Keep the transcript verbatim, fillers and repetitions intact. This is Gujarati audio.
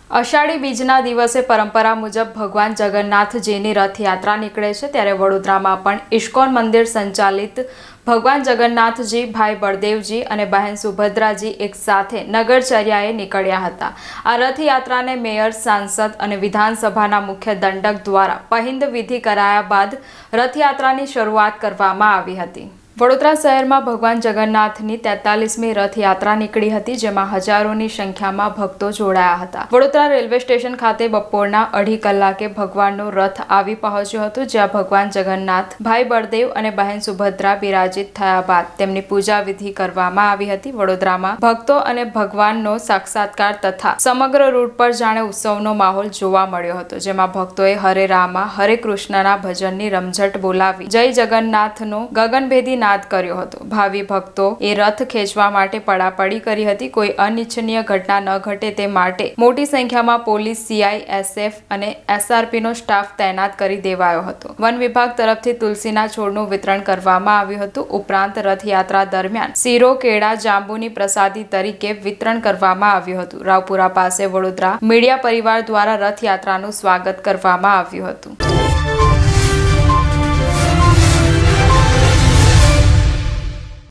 અષાઢી બીજના દિવસે પરંપરા મુજબ ભગવાન જગન્નાથજીની રથયાત્રા નીકળે છે, ત્યારે વડોદરામાં પણ ઇસ્કોન મંદિર સંચાલિત ભગવાન જગન્નાથજી, ભાઈ બળદેવજી અને બહેન સુભદ્રાજી એક સાથે નગરચર્યાએ નીકળ્યા હતા। આ રથયાત્રાને મેયર, સાંસદ અને વિધાનસભાના મુખ્ય દંડક દ્વારા પહિંદ વિધિ કરાયા બાદ રથયાત્રાની શરૂઆત કરવામાં આવી હતી। વડોદરા શહેરમાં ભગવાન જગન્નાથની તેતાલીસમી રથયાત્રા નીકળી હતી, જેમાં હજારોની સંખ્યામાં ભક્તો જોડાયા હતા। વડોદરા રેલવે સ્ટેશન ખાતે બપોરના અઢી કલાકે ભગવાનનો રથ આવી પહોંચ્યો હતો, જ્યાં ભગવાન જગન્નાથ, ભાઈ બળદેવ અને બહેન સુભદ્રા બિરાજિત થયા બાદ તેમની પૂજા વિધિ કરવામાં આવી હતી। વડોદરામાં ભક્તો અને ભગવાનનો સાક્ષાત્કાર તથા સમગ્ર રૂટ પર જાણે ઉત્સવનો માહોલ જોવા મળ્યો હતો, જેમાં ભક્તોએ હરે રામા હરે કૃષ્ણના ભજનની રમઝટ બોલાવી જય જગન્નાથનો ગગનભેદી નાદ કર્યો હતો। ભાવિ ભક્તો એ રથ ખેંચવા માટે પડાપડી કરી હતી। કોઈ અનિચ્છનીય ઘટના ન ઘટે તે માટે મોટી સંખ્યામાં પોલીસ, સીઆઈ, એસએફ અને એસઆરપી નો સ્ટાફ તૈનાત કરી દેવાયો હતો। વન વિભાગ તરફથી તુલસીના છોડનું વિતરણ કરવામાં આવ્યું હતું। ઉપરાંત રથયાત્રા દરમિયાન શીરો, કેળા, જાંબુની પ્રસાદી તરીકે વિતરણ કરવામાં આવ્યું હતું। રાવપુરા પાસે વડોદરા મીડિયા પરિવાર દ્વારા રથયાત્રાનું સ્વાગત કરવામાં આવ્યું હતું।